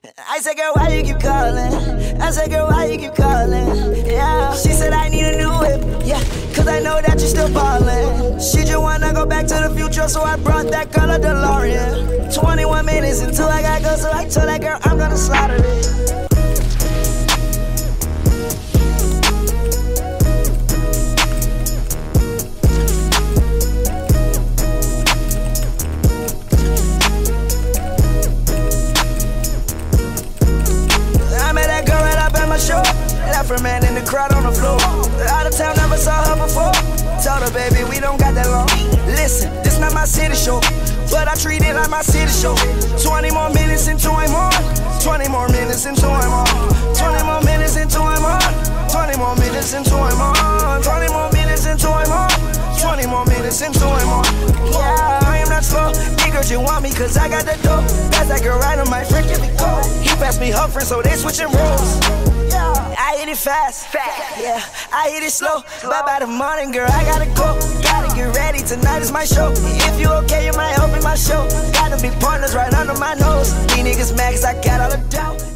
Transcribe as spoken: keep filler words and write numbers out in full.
I said, girl, why you keep calling? I said, girl, why you keep calling? Yeah. She said, I need a new whip. Yeah, cause I know that you're still ballin'. She just wanna go back to the future, so I brought that girl a DeLorean. twenty-one minutes until I gotta go, so I told that girl I'm gonna slaughter it. Left her man in the crowd on the floor. Out of town, never saw her before. Told her, baby, we don't got that long. Listen, this not my city show, but I treat it like my city show. Twenty more minutes into I'm on. Twenty more minutes into I'm on. Twenty more minutes into I'm on. Twenty more minutes into I'm on. Twenty more minutes into I'm on. Twenty more minutes into I'm on. Yeah, I am not slow. Niggas, you want me cause I got the dope. That's that girl right on my friend, give me go. He passed me her friend, so they switching roles. I hit it fast, fast, yeah, I hit it slow. Bye by the morning, girl, I gotta go. Gotta get ready, tonight is my show. If you okay, you might help in my show. Gotta be partners right under my nose. These niggas mad cause I got all the doubt.